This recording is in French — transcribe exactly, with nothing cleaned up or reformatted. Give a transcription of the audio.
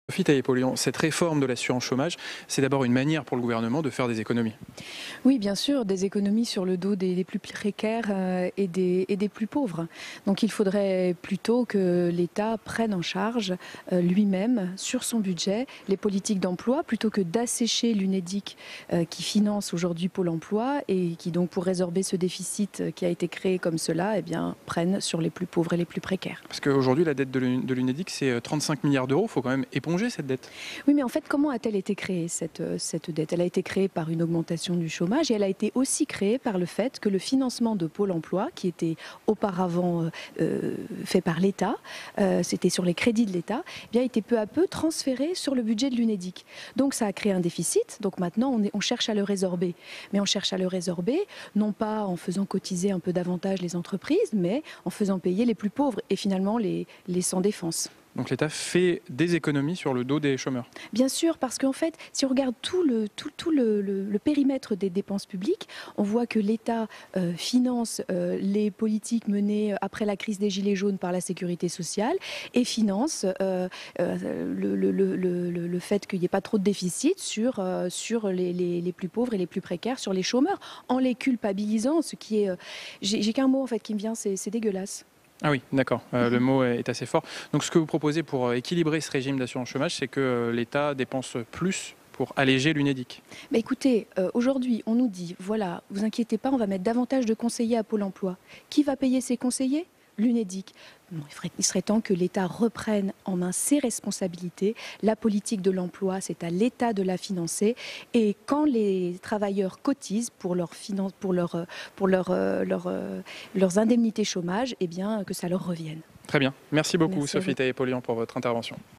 Sophie Taillé-Polian, cette réforme de l'assurance chômage, c'est d'abord une manière pour le gouvernement de faire des économies. Oui, bien sûr, des économies sur le dos des, des plus précaires euh, et, des, et des plus pauvres. Donc il faudrait plutôt que l'État prenne en charge euh, lui-même, sur son budget, les politiques d'emploi, plutôt que d'assécher l'UNEDIC euh, qui finance aujourd'hui Pôle emploi et qui donc, pour résorber ce déficit qui a été créé comme cela, eh bien, prenne sur les plus pauvres et les plus précaires. Parce qu'aujourd'hui, la dette de l'UNEDIC, c'est trente-cinq milliards d'euros. Il faut quand même éponger cette dette. Oui, mais en fait, comment a-t-elle été créée, cette, cette dette? Elle a été créée par une augmentation du chômage et elle a été aussi créée par le fait que le financement de Pôle emploi, qui était auparavant euh, fait par l'État, euh, c'était sur les crédits de l'État, eh bien, a été peu à peu transféré sur le budget de l'UNEDIC. Donc ça a créé un déficit, donc maintenant on, est, on cherche à le résorber. Mais on cherche à le résorber, non pas en faisant cotiser un peu davantage les entreprises, mais en faisant payer les plus pauvres et finalement les, les sans défense. Donc l'État fait des économies sur le dos des chômeurs. Bien sûr, parce qu'en fait, si on regarde tout le, tout, tout le, le, le périmètre des dépenses publiques, on voit que l'État euh, finance euh, les politiques menées après la crise des Gilets jaunes par la sécurité sociale et finance euh, euh, le, le, le, le, le fait qu'il n'y ait pas trop de déficit sur, euh, sur les, les, les plus pauvres et les plus précaires, sur les chômeurs, en les culpabilisant, ce qui est... Euh, j'ai qu'un mot en fait qui me vient, c'est dégueulasse. Ah oui, d'accord, euh, le mot est assez fort. Donc ce que vous proposez pour équilibrer ce régime d'assurance chômage, c'est que l'État dépense plus pour alléger l'UNEDIC. Mais écoutez, euh, aujourd'hui, on nous dit, voilà, vous inquiétez pas, on va mettre davantage de conseillers à Pôle emploi. Qui va payer ces conseillers? L'UNEDIC. Non, il, ferait, il serait temps que l'État reprenne en main ses responsabilités. La politique de l'emploi, c'est à l'État de la financer. Et quand les travailleurs cotisent pour, leur finance, pour, leur, pour leur, leur, leurs indemnités chômage, eh bien, que ça leur revienne. Très bien. Merci beaucoup, Merci Sophie Taillé-Polian, pour votre intervention.